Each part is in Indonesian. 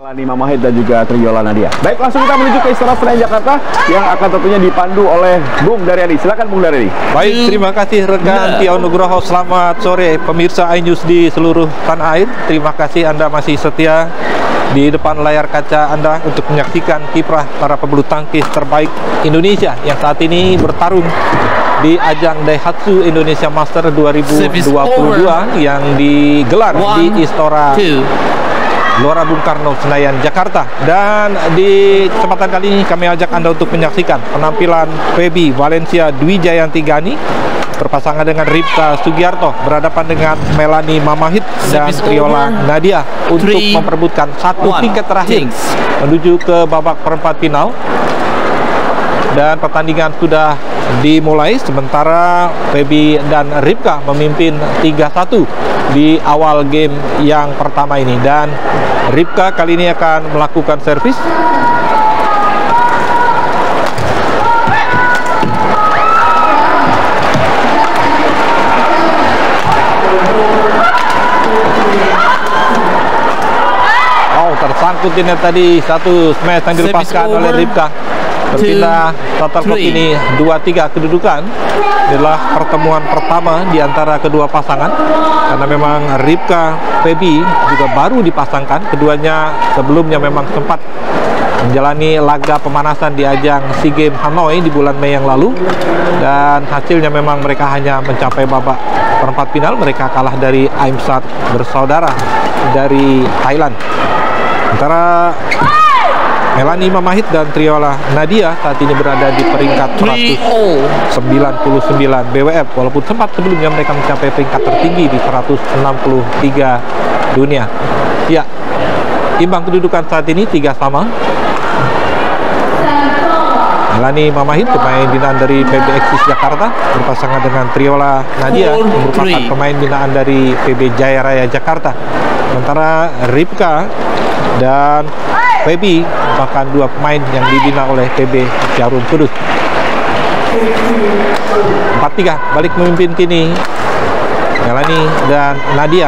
Melani Mamahit dan juga Triola Nadia. Baik, langsung kita menuju ke Istora Senayan Jakarta yang akan tentunya dipandu oleh Bung Daryadi. Silakan Bung Daryadi. Baik, terima kasih rekan Tio Nugroho. Selamat sore pemirsa iNews di seluruh tanah air. Terima kasih Anda masih setia di depan layar kaca Anda untuk menyaksikan kiprah para pebulu tangkis terbaik Indonesia yang saat ini bertarung di ajang Daihatsu Indonesia Master 2022 yang digelar di Istora Gelora Bung Karno, Senayan, Jakarta. Dan di kesempatan kali ini kami ajak Anda untuk menyaksikan penampilan Feby Valencia Dwi Jayanti Gani berpasangan dengan Ripka Sugiarto berhadapan dengan Melani Mamahit dan Triola Nadia untuk memperebutkan satu tiket terakhir menuju ke babak perempat final. Dan pertandingan sudah dimulai, sementara Feby dan Ripka memimpin 3-1 di awal game yang pertama ini. Dan Ripka kali ini akan melakukan servis. Oh, tersangkut ini tadi satu smash yang dilepaskan oleh Ripka. Berpindah total clock ini 2-3 kedudukan. Inilah pertemuan pertama di antara kedua pasangan, karena memang Ripka Feby juga baru dipasangkan. Keduanya sebelumnya memang sempat menjalani laga pemanasan di ajang SEA Games Hanoi di bulan Mei yang lalu, dan hasilnya memang mereka hanya mencapai babak perempat final. Mereka kalah dari Aimsat bersaudara dari Thailand. Sementara Melani Mamahit dan Triola Nadia saat ini berada di peringkat 199 BWF, walaupun sempat sebelumnya mereka mencapai peringkat tertinggi di 163 dunia. Ya, imbang kedudukan saat ini 3-3. Melani Mamahit, pemain binaan dari PB Exis Jakarta, berpasangan dengan Triola Nadia, merupakan pemain binaan dari PB Jaya Raya Jakarta. Sementara Ripka dan Feby merupakan dua pemain yang dibina oleh PB Jarum Kudus. 4-3, balik memimpin kini Melani dan Nadia.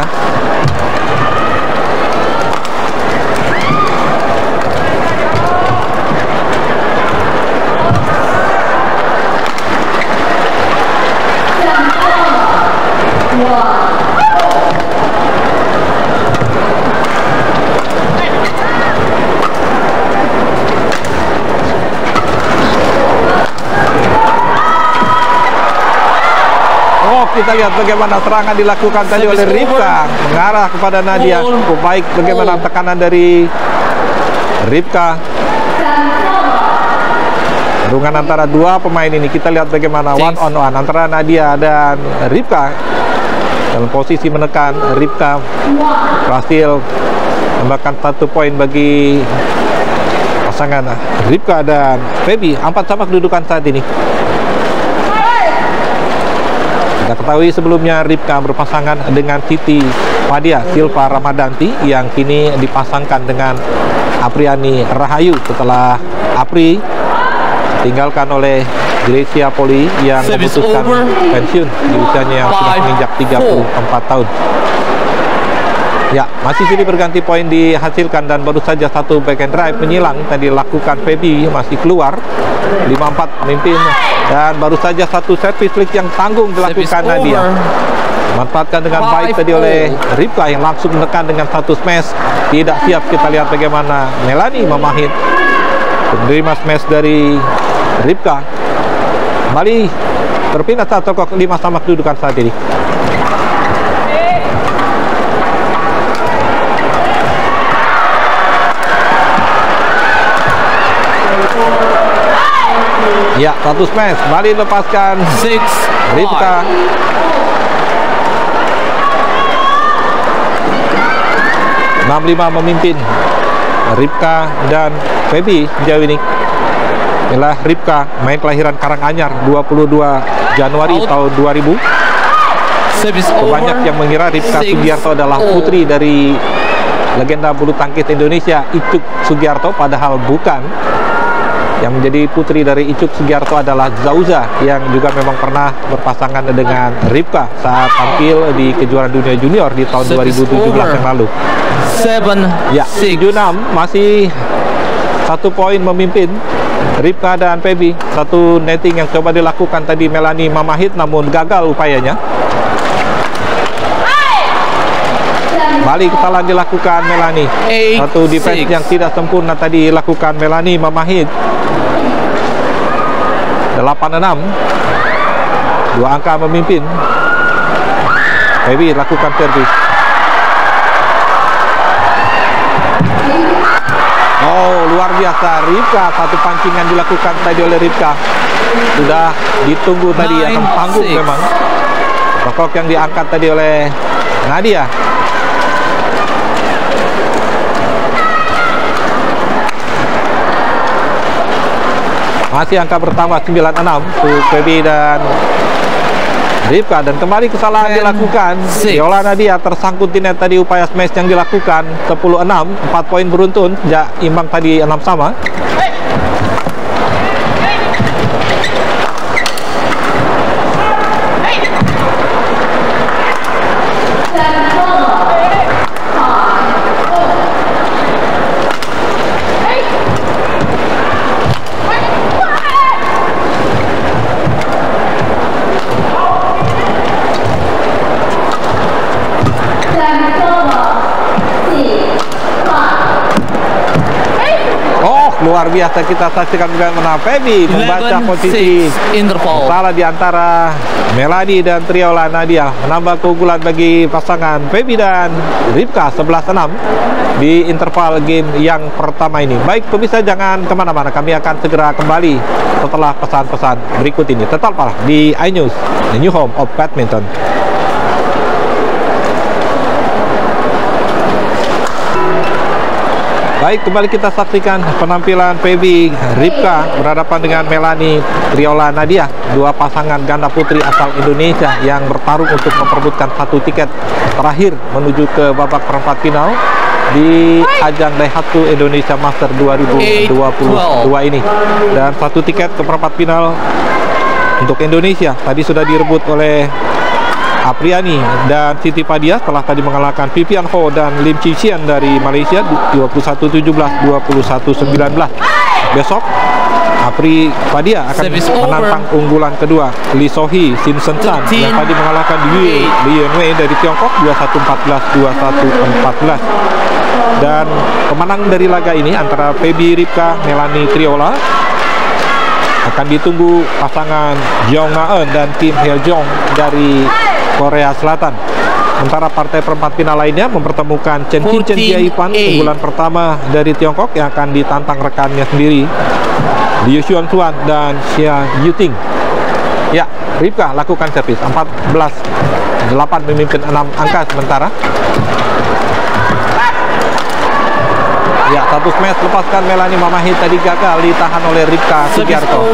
Kita lihat bagaimana serangan dilakukan tadi oleh Ripka mengarah kepada Nadia. Cukup baik bagaimana tekanan dari Ripka. Pertarungan antara dua pemain ini, kita lihat bagaimana one on one antara Nadia dan Ripka. Dalam posisi menekan, Ripka berhasil menambahkan 1 poin bagi pasangan Ripka dan Feby. 4-4 kedudukan saat ini. Kita ketahui sebelumnya Ripka berpasangan dengan Siti Fadia Silva Ramadanti yang kini dipasangkan dengan Apriani Rahayu setelah Apri ditinggalkan oleh Grecia Poli yang memutuskan pensiun di usianya yang sudah menginjak 34 tahun. Ya, masih sini berganti poin dihasilkan dan baru saja satu backhand drive menyilang tadi dilakukan Feby, masih keluar. 5-4 memimpin, dan baru saja satu servis flick yang tanggung dilakukan Nadia. Manfaatkan dengan baik tadi oleh Ripka yang langsung menekan dengan satu smash. Tidak siap, kita lihat bagaimana Melani Mamahit menerima smash dari Ripka. Kembali berpindah satu kok 5 sama kedudukan saat ini. Ya, satu smash, kembali lepaskan Ripka. Enam 5 memimpin Ripka dan Feby sejauh ini. Inilah Ripka, main kelahiran Karanganyar 22 Januari tahun 2000. Banyak yang mengira Ripka Sugiarto adalah putri dari legenda bulu tangkis Indonesia Icuk Sugiarto, padahal bukan. Yang menjadi putri dari Icuk Sugiarto adalah Zauza, yang juga memang pernah berpasangan dengan Ripka saat tampil di kejuaraan dunia junior di tahun 2017 yang lalu. 7-6. Ya, 7-6, masih 1 poin memimpin Ripka dan Feby. Satu netting yang coba dilakukan tadi Melanie Mamahit, namun gagal upayanya. Balik kesalahan dilakukan Melanie. Satu defense yang tidak sempurna tadi dilakukan Melanie Mamahit. 8-6. 2 angka memimpin. Feby lakukan servis. Oh, luar biasa Ripka. Satu pancingan dilakukan tadi oleh Ripka. Sudah ditunggu tadi, akan panggung memang. Rokok yang diangkat tadi oleh Nadia. Masih angka pertama 9-6 untuk Feby dan Ripka, dan kembali kesalahan dilakukan. Yola Nadia tersangkut di net tadi upaya smash yang dilakukan. 10-6, 4 poin beruntun sejak imbang tadi 6 sama. Luar biasa kita saksikan bagaimana Feby membaca posisi salah di antara Melanie dan Triola Nadia, menambah keunggulan bagi pasangan Feby dan Ripka 11-6 di interval game yang pertama ini. Baik pemirsa, jangan kemana-mana, kami akan segera kembali setelah pesan-pesan berikut ini. Tetaplah di iNews, the new home of badminton. Baik, kembali kita saksikan penampilan Feby Ripka berhadapan dengan Melanie Triola Nadia, dua pasangan ganda putri asal Indonesia yang bertarung untuk memperebutkan satu tiket terakhir menuju ke babak perempat final di ajang Daihatsu Indonesia Master 2022 ini. Dan satu tiket ke perempat final untuk Indonesia tadi sudah direbut oleh Apriani dan Siti Fadia setelah tadi mengalahkan Vivian Ho dan Lim Chi Xian dari Malaysia 21-17, 21-19. Besok Apri Fadia akan menantang unggulan kedua Lee Sohee Sin Sen Chan yang tadi mengalahkan Li Yuanwei dari Tiongkok 21-14, 21-14. Dan pemenang dari laga ini antara Feby Ripka, Melanie Triola akan ditunggu pasangan Jeong Na-eun dan Kim Hye Jong dari Korea Selatan. Sementara partai perempat final lainnya mempertemukan Chen Jia Ivan, unggulan pertama dari Tiongkok yang akan ditantang rekannya sendiri Liu Xuan dan Xia Yuting. Ya, Ripka lakukan servis 14-8 memimpin 6 angka sementara. Ya, satu smash lepaskan Melanie Mamahit tadi gagal ditahan oleh Ripka Sugiarto.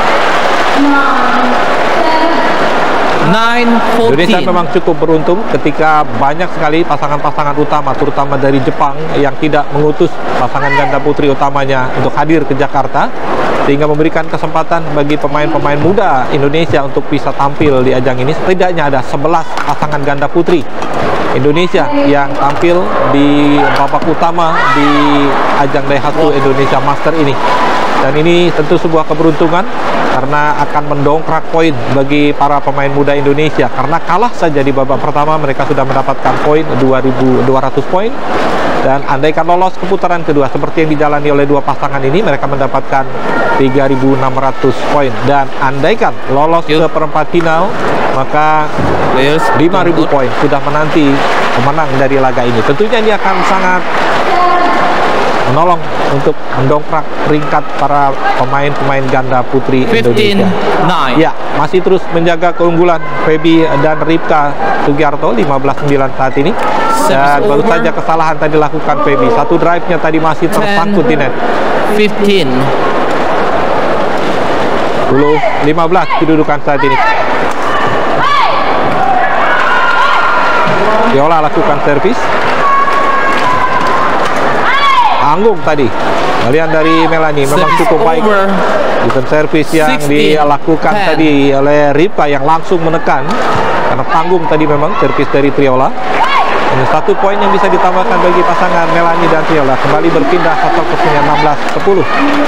Indonesia memang cukup beruntung ketika banyak sekali pasangan-pasangan utama, terutama dari Jepang, yang tidak mengutus pasangan ganda putri utamanya untuk hadir ke Jakarta, sehingga memberikan kesempatan bagi pemain-pemain muda Indonesia untuk bisa tampil di ajang ini. Setidaknya ada 11 pasangan ganda putri Indonesia yang tampil di babak utama di ajang Daihatsu Indonesia Master ini. Dan ini tentu sebuah keberuntungan karena akan mendongkrak poin bagi para pemain muda Indonesia. Karena kalah saja di babak pertama, mereka sudah mendapatkan poin 2.200 poin. Dan andaikan lolos ke putaran kedua seperti yang dijalani oleh dua pasangan ini, mereka mendapatkan 3.600 poin. Dan andaikan lolos ke perempat final, maka 5.000 poin sudah menanti pemenang dari laga ini. Tentunya ini akan sangat menolong untuk mendongkrak peringkat para pemain-pemain ganda putri Indonesia. Ya, masih terus menjaga keunggulan Feby dan Ripka Sugiarto 15-9 saat ini. Dan baru saja kesalahan tadi dilakukan Feby. Satu drive-nya tadi masih tersangkut di net. 15 15 kedudukan saat ini. Yola lakukan servis. Anggung tadi Kalian dari Melanie memang Service cukup baik. over. Defense service yang 16, dilakukan 10. tadi oleh Ripka yang langsung menekan karena tanggung tadi memang servis dari Triola. Hanya 1 poin yang bisa ditambahkan bagi pasangan Melanie dan Triola. Kembali berpindah atau posisinya 16-10.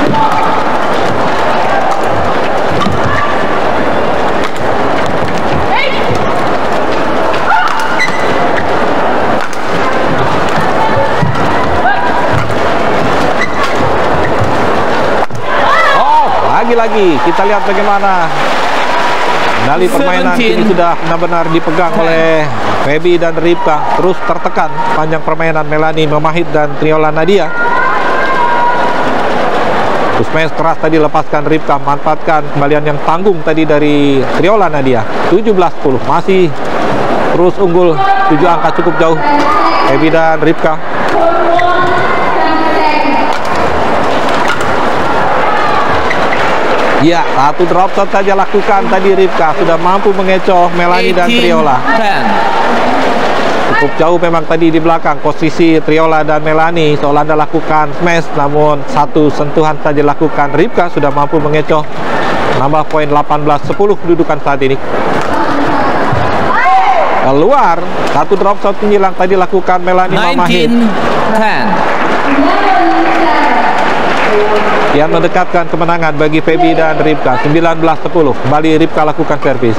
Lagi-lagi kita lihat bagaimana kendali permainan ini sudah benar-benar dipegang oleh Feby dan Ripka. Terus tertekan panjang permainan Melanie Mamahit dan Triola Nadia. Terus main keras tadi lepaskan Ripka, manfaatkan kembalian yang tanggung tadi dari Triola Nadia. 17-10 masih terus unggul 7 angka cukup jauh Feby dan Ripka. Ya, 1 drop shot saja lakukan tadi Ripka. Sudah mampu mengecoh Melanie dan Triola. 10. Cukup jauh memang tadi di belakang posisi Triola dan Melanie. Seolah Anda lakukan smash, namun 1 sentuhan saja lakukan Ripka. Sudah mampu mengecoh. Nambah poin 18-10 kedudukan saat ini. Keluar, 1 drop shot penyilang tadi lakukan Melanie Mamahit. 19-10. Yang mendekatkan kemenangan bagi Feby dan Ripka. 19-10. Kembali Ripka lakukan servis.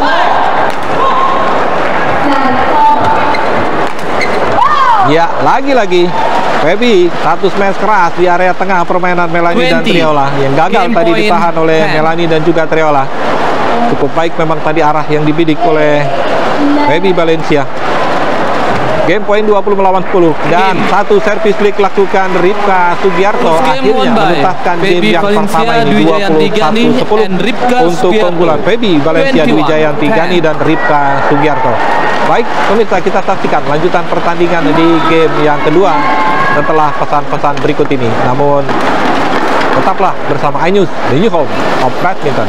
Ya, lagi-lagi Feby 1 smash keras di area tengah permainan Melanie dan Triola yang gagal tadi ditahan oleh Melanie dan juga Triola. Cukup baik memang tadi arah yang dibidik oleh Feby Valencia. Game point 20 melawan 10 dan 1 servis flick lakukan Ripka Sugiarto akhirnya menetapkan game yang pertama ini 21-10 untuk keunggulan Feby Valencia Dwi Jayanti Gani dan Ripka Sugiarto. Baik pemirsa, kita saksikan lanjutan pertandingan di game yang kedua setelah pesan-pesan berikut ini. Namun tetaplah bersama iNews, the new home of badminton.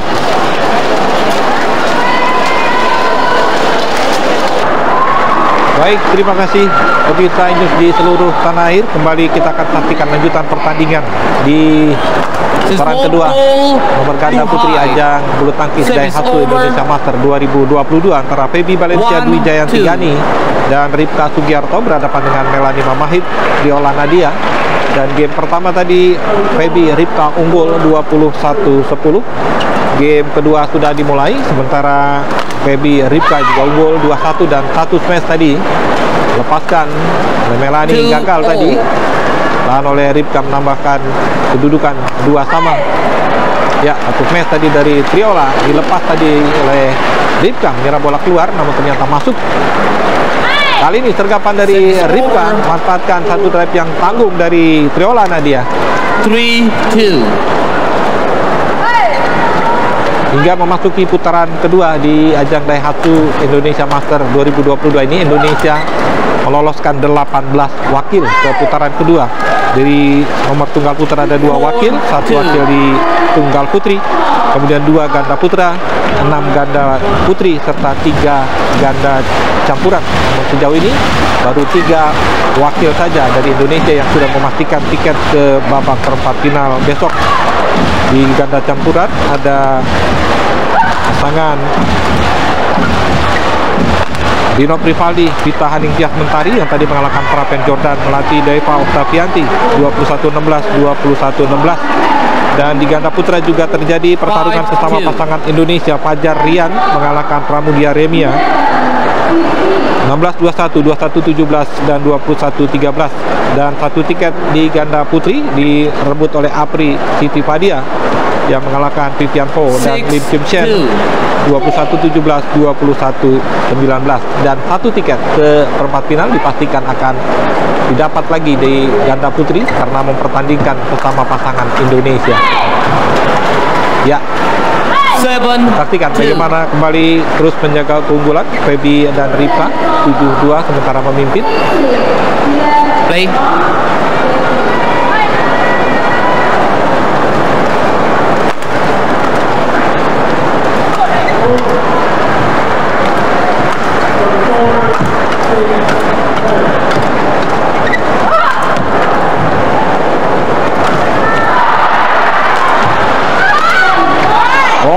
Baik, terima kasih pemirsa iNews di seluruh tanah air. Kembali kita akan saksikan lanjutan pertandingan di putaran kedua nomor ganda putri ajang bulu tangkis Daihatsu Indonesia Master 2022 antara Feby Valencia Dwi Jayanti Gani dan Ripka Sugiarto berhadapan dengan Melanie Mamahit, Triola Nadia. Dan game pertama tadi Feby Ripka unggul 21-10. Game kedua sudah dimulai, sementara Feby Ripka juga unggul 21 dan 1 smash tadi lepaskan oleh Melanie, gagal tadi. Dan oleh Ripka menambahkan kedudukan 2 sama. Ya, 1 smash tadi dari Triola dilepas tadi oleh Ripka, menyerap bola keluar namun ternyata masuk. Kali ini sergapan dari Ripka manfaatkan 1 drive yang tanggung dari Triola Nadia. 3-2. Hingga memasuki putaran kedua di ajang Daihatsu Indonesia Master 2022 ini, Indonesia meloloskan 18 wakil ke putaran kedua. Dari nomor tunggal putra ada 2 wakil, 1 wakil di tunggal putri, kemudian 2 ganda putra, 6 ganda putri, serta 3 ganda campuran. Namun sejauh ini baru 3 wakil saja dari Indonesia yang sudah memastikan tiket ke babak perempat final besok. Di ganda campuran ada pasangan Dino Privaldi, Vita Haningtyas Mentari yang tadi mengalahkan Prapen Jordan Melati Deva Oktavianti 21-16, 21-16. Dan di ganda putra juga terjadi pertarungan sesama pasangan Indonesia. Fajar Rian mengalahkan Pramudia Remia 16-21, 21-17, dan 21-13. Dan 1 tiket di ganda putri direbut oleh Apri Siti Fadia yang mengalahkan Vivian Ho dan Lim Kim Chen 21-17, 21-19. Dan 1 tiket ke perempat final dipastikan akan didapat lagi di ganda putri karena mempertandingkan sesama pasangan Indonesia. Ya, saksikan bagaimana kembali terus menjaga keunggulan Feby dan Ripka 7-2 sementara memimpin. Play.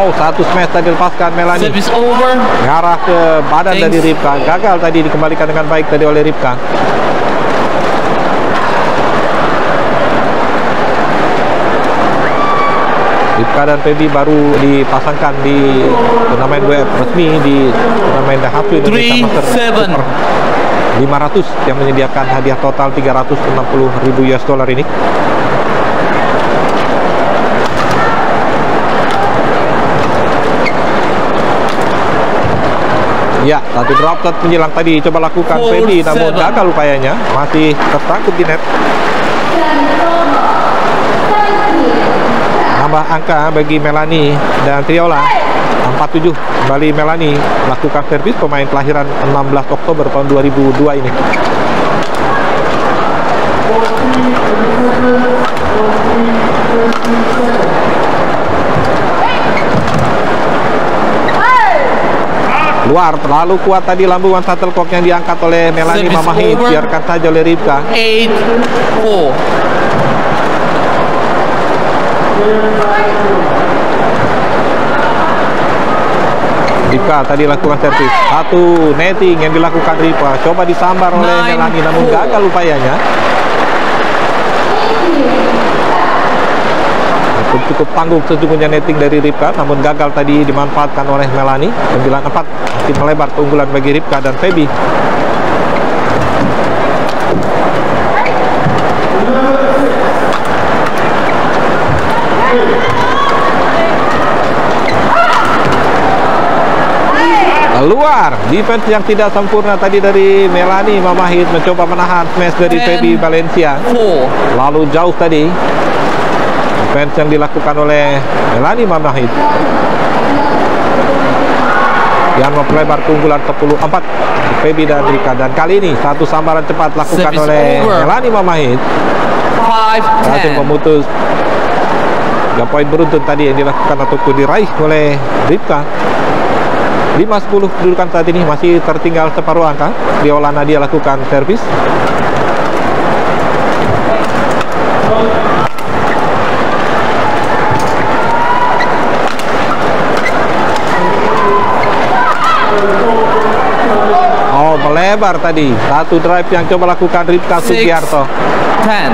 satu smash tadi lepaskan Melani. Service over. Ngarah ke badan Thanks. dari Ripka. Gagal tadi dikembalikan dengan baik tadi oleh Ripka. Ripka dan Feby baru dipasangkan di turnamen WF resmi di turnamen Daihatsu Indonesia Master 3-7. Super 500 yang menyediakan hadiah total 360.000 US dollar ini. Ya, satu drop shot menjelang tadi coba lakukan Feby, namun 4-7. gagal upayanya, masih tersangkut di net. Nambah angka bagi Melani dan Triola. 47 kembali Melani lakukan servis, pemain kelahiran 16 Oktober tahun 2002 ini. Luar, terlalu kuat tadi lambungan shuttlecock yang diangkat oleh Melani Service Mamahit, over. biarkan saja oleh Ripka. 8-4. Ripka tadi lakukan servis, satu netting yang dilakukan Ripka, coba disambar oleh 9-4. Melani namun gagal upayanya. Cukup tangguh sesungguhnya netting dari Ripka, namun gagal tadi dimanfaatkan oleh Melani. 9-4 masih melebar keunggulan bagi Ripka dan Feby. Keluar, defense yang tidak sempurna tadi dari Melani Mamahit mencoba menahan smash dari 10, Feby Valencia. 4. Lalu jauh tadi defense yang dilakukan oleh Melani Mamahit yang mempelebar keunggulan 10-4 Feby dan Ripka. Dan kali ini satu sambaran cepat lakukan Service oleh over. Melani Mamahit, berhasil 5-10. memutus 3 poin beruntun tadi yang dilakukan ataupun diraih oleh Ripka. 5-10 kedudukan saat ini, masih tertinggal separuh angka. Triola Nadia lakukan servis. Oh, melebar tadi. Satu drive yang coba lakukan Ripka 6, Sugiarto. 10.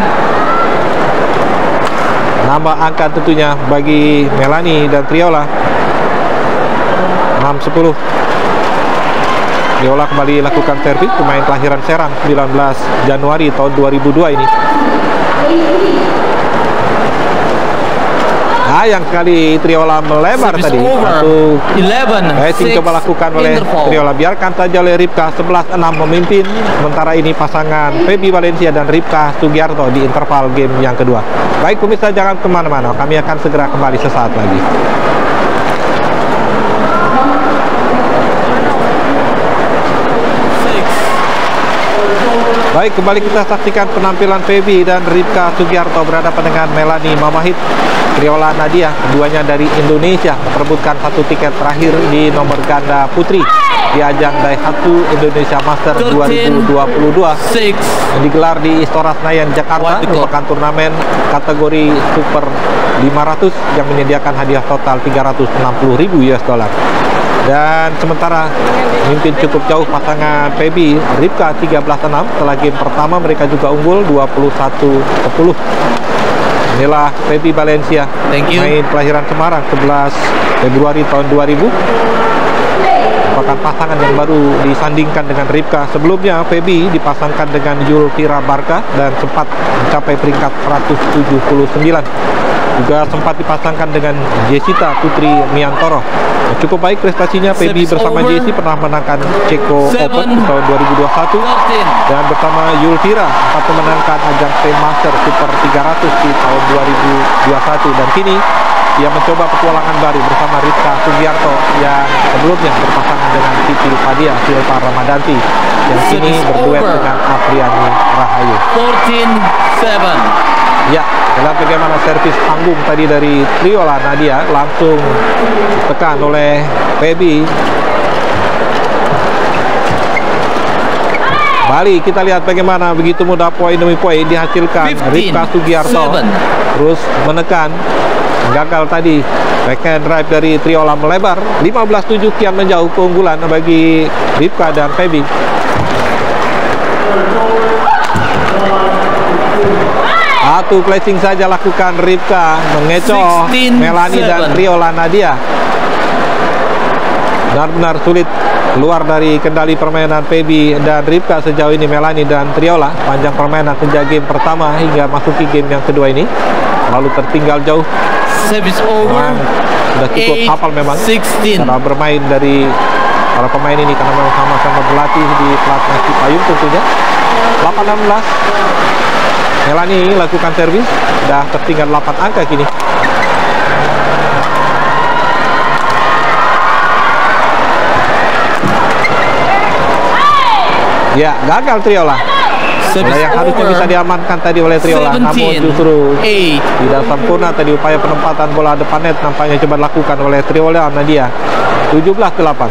Nambah angka tentunya bagi Melani dan Triola. 6-10. Triola kembali lakukan servis, pemain kelahiran Serang 19 Januari tahun 2002 ini. Sayang sekali Triola melebar Service tadi. over. Satu 11, racing 6. coba lakukan oleh Interval. Triola, biarkan saja oleh Ripka. 11-6 memimpin. Sementara ini pasangan Feby Valencia dan Ripka Sugiarto di interval game yang kedua. Baik pemirsa, jangan kemana-mana, kami akan segera kembali sesaat lagi. Baik, kembali kita saksikan penampilan Feby dan Ripka Sugiarto berhadapan dengan Melani Mamahit, Triola Nadia. Keduanya dari Indonesia memperebutkan satu tiket terakhir di nomor ganda putri di ajang Daihatsu Indonesia Master 2022 6. yang digelar di Istora Senayan, Jakarta. Merupakan turnamen kategori Super 500 yang menyediakan hadiah total 360.000 US dollar. Dan sementara memimpin cukup jauh pasangan Feby Ripka 13-6. Setelah game pertama mereka juga unggul 21-10. Inilah Feby Valencia, Thank you. main kelahiran Semarang 11 Februari tahun 2000. Merupakan pasangan yang baru disandingkan dengan Ripka. Sebelumnya Feby dipasangkan dengan Yulvira Barca dan sempat mencapai peringkat 179. Juga sempat dipasangkan dengan Jessita Putri Miantoro. Cukup baik prestasinya Feby Service bersama over. Jessi, pernah menangkan Ceko 7, Open tahun 2021 13. dan bersama Yulvira sempat memenangkan ajang Fame Master Super 300 di tahun 2021. Dan kini ia mencoba petualangan baru bersama Ripka Sugiarto yang sebelumnya berpasangan dengan Siti Fadia Silva Ramadanti yang kini Service berduet over. dengan Apriani Rahayu. 14-7. Ya, lihat bagaimana servis tanggung tadi dari Triola Nadia, langsung tekan oleh Feby. Bali, kita lihat bagaimana begitu mudah poin demi poin dihasilkan. 15, Ripka Sugiarto 7. terus menekan gagal tadi. Backhand drive dari Triola melebar 15-7, kian menjauh keunggulan bagi Ripka dan Feby. Satu placing saja lakukan Ripka, mengecoh 16-7. Melanie dan Triola Nadia. Benar-benar sulit keluar dari kendali permainan Feby dan Ripka sejauh ini. Melanie dan Triola panjang permainan sejak game pertama hingga masuki game yang kedua ini lalu tertinggal jauh. Service over. Sudah cukup hafal memang 16. cara bermain dari para pemain ini karena memang sama-sama berlatih di pelatnas Cipayung tentunya. 8-16. Melanie lakukan servis, sudah tertinggal 8 angka kini. Ya, gagal Triola. Bola yang harusnya bisa diamankan tadi oleh Triola, namun justru tidak sempurna tadi upaya penempatan bola depan net nampaknya coba dilakukan oleh Triola Nadia. 17-8.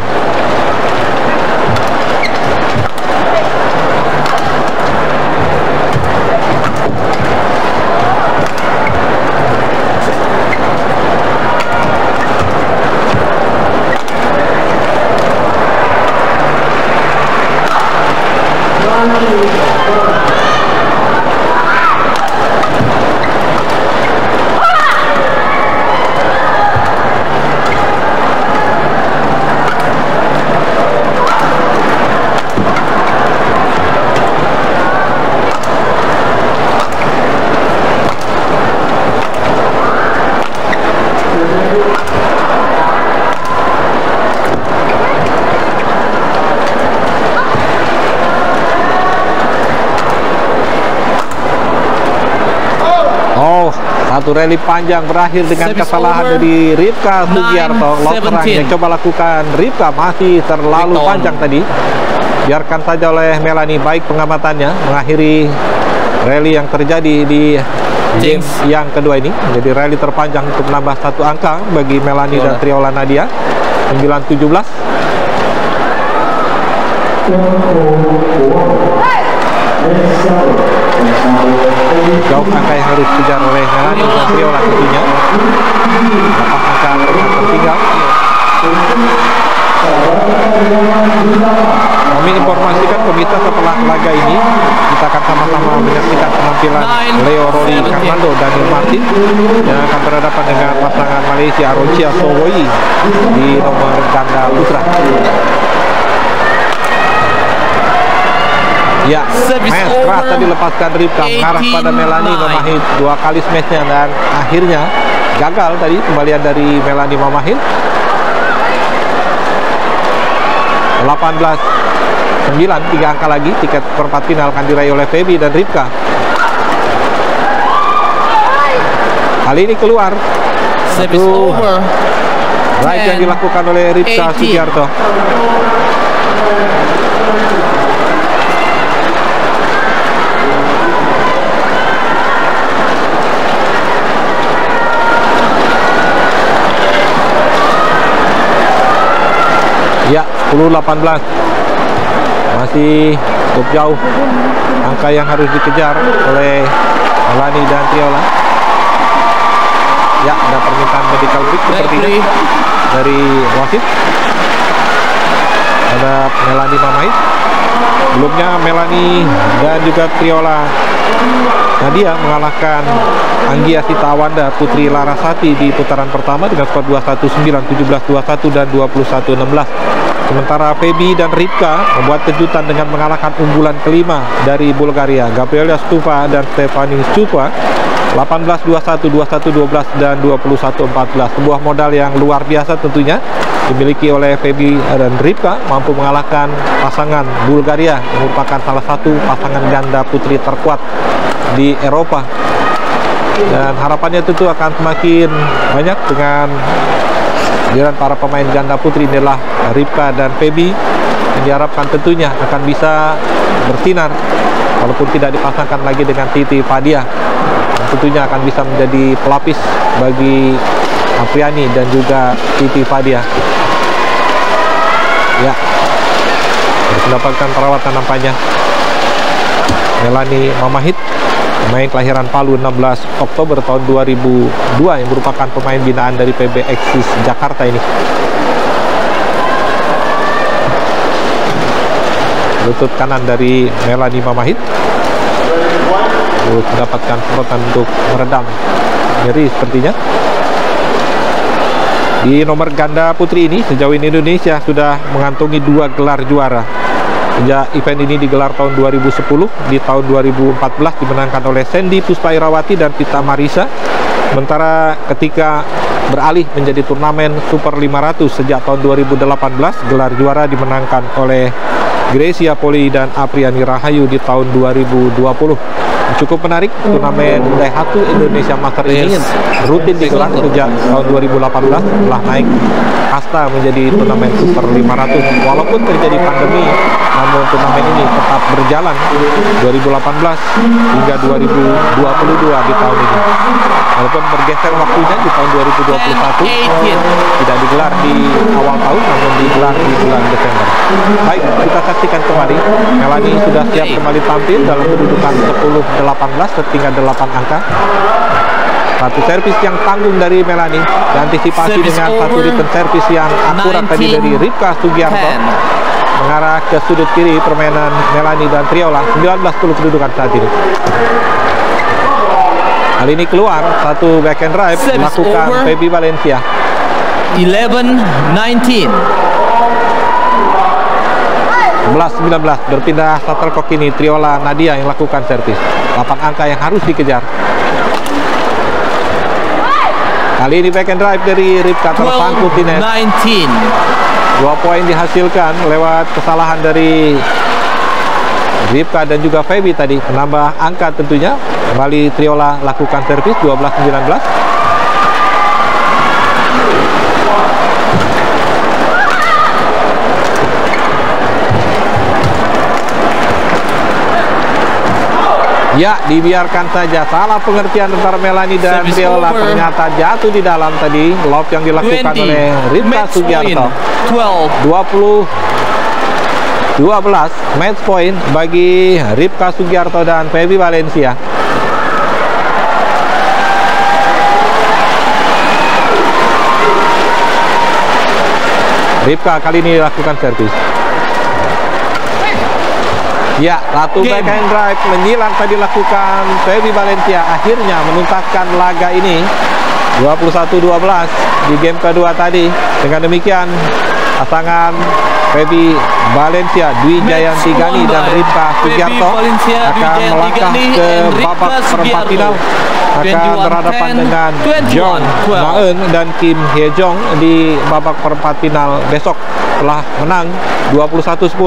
Satu rally panjang berakhir dengan kesalahan dari Ripka Sugiarto. Lob serang yang coba lakukan Ripka masih terlalu panjang tadi. Biarkan saja oleh Melanie, baik pengamatannya mengakhiri rally yang terjadi di game yang kedua ini. Jadi rally terpanjang untuk menambah 1 angka bagi Melanie dan Triola Nadia. 9-17. Jauh angka yang harus dikejar oleh Melanie dan Triola tentunya. 8 angka tertinggal. Kami informasikan pemirsa setelah laga ini kita akan sama-sama menyaksikan penampilan Leo Rory Carmando dan Daniel Martin yang akan berhadapan dengan pasangan Malaysia Arocia Sowoi di nomor ganda putra. Ya, smash keras tadi lepaskan Ripka mengarah pada Melanie Mamahit 2 kali smashnya dan akhirnya gagal tadi kembalian dari Melanie Mamahit. 18-9, 3 angka lagi. Tiket perempat final akan diraih oleh Feby dan Ripka. Kali ini keluar satu drive yang dilakukan oleh Ripka Sugiarto. Ya, 10-18. Masih cukup jauh angka yang harus dikejar oleh Melanie dan Triola. Ya, ada permintaan medical break sepertinya dari wasit. Ada Melanie Mamahit. Sebelumnya Melanie dan juga Triola Nadia mengalahkan Anggia Sita Awanda Putri Larasati di putaran pertama dengan skor 21-9, 17-21 dan 21-16. Sementara Feby dan Ripka membuat kejutan dengan mengalahkan unggulan kelima dari Bulgaria, Gabriela Stupa dan Stefani Stupa, 18-21, 21-12 dan 21-14. Sebuah modal yang luar biasa tentunya dimiliki oleh Feby dan Ripka, mampu mengalahkan pasangan Bulgaria yang merupakan salah satu pasangan ganda putri terkuat di Eropa. Dan harapannya tentu akan semakin banyak dengan kehadiran para pemain ganda putri inilah Ripka dan Feby yang diharapkan tentunya akan bisa bersinar walaupun tidak dipasangkan lagi dengan Titi Fadia. Dan tentunya akan bisa menjadi pelapis bagi Apriani dan juga Titi Fadia. Ya, harus mendapatkan perawatan nampaknya Melanie Mamahit pemain kelahiran Palu 16 Oktober tahun 2002 yang merupakan pemain binaan dari PB Eksis Jakarta ini. Lutut kanan dari Melani Mamahit terus mendapatkan semprotan untuk meredam nyeri sepertinya. Di nomor ganda putri ini sejauh ini Indonesia sudah mengantongi 2 gelar juara. Sejak event ini digelar tahun 2010, di tahun 2014 dimenangkan oleh Sandy Puspairawati dan Pita Marisa. Sementara ketika beralih menjadi turnamen Super 500 sejak tahun 2018, gelar juara dimenangkan oleh Gracia Poli dan Apriani Rahayu di tahun 2020. Cukup menarik, turnamen Daihatsu Indonesia Master ini rutin digelar sejak tahun 2018 setelah naik kasta menjadi turnamen Super 500. Walaupun terjadi pandemi, namun turnamen ini tetap berjalan 2018 hingga 2022 di tahun ini. Walaupun bergeser waktunya di tahun 2021 tidak digelar di awal tahun, namun digelar di bulan Desember. Baik, kita saksikan kembali. Melani sudah siap kembali tampil dalam kedudukan 10-18, tertinggal 8 angka. Satu servis yang tanggung dari Melani, diantisipasi dengan satu return servis yang akurat tadi dari Ripka Sugiarto. Mengarah ke sudut kiri permainan Melani dan Triola. 19-10 kedudukan saat ini. Kali ini keluar satu backhand drive dilakukan Feby Valencia. 11-19. 11-19 berpindah shuttlecock ini Triola Nadia yang lakukan servis. 8 angka yang harus dikejar. Kali ini backhand drive dari Ripka tersangkut di net. 2 poin dihasilkan lewat kesalahan dari Ripka dan juga Feby tadi, menambah angka tentunya. Kembali Triola lakukan servis 12-19. Ya, dibiarkan saja. Salah pengertian antara Melani dan Triola, ternyata jatuh di dalam tadi. Lob yang dilakukan oleh Ripka Sugiarto. 20-12 match point bagi Ripka Sugiarto dan Feby Valencia. Ripka kali ini lakukan servis. Ya, satu backhand drive menyilang tadi lakukan Feby Valencia, akhirnya menuntaskan laga ini 21-12 di game kedua tadi. Dengan demikian pasangan Feby Valencia, Dwi Jayanti Gani dan Ripka Sugiarto akan melangkah ke babak perempat final, akan berhadapan dengan Jong Maen dan Kim Hye Jong di babak perempat final besok setelah menang 21-10,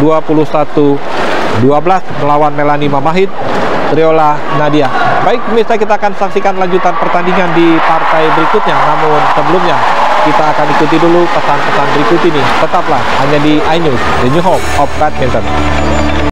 21-12 melawan Melani Mamahit, Triola Nadia. Baik, pemirsa, kita akan saksikan lanjutan pertandingan di partai berikutnya. Namun sebelumnya kita akan ikuti dulu pesan-pesan berikut ini. Tetaplah hanya di iNews, the new home of badminton.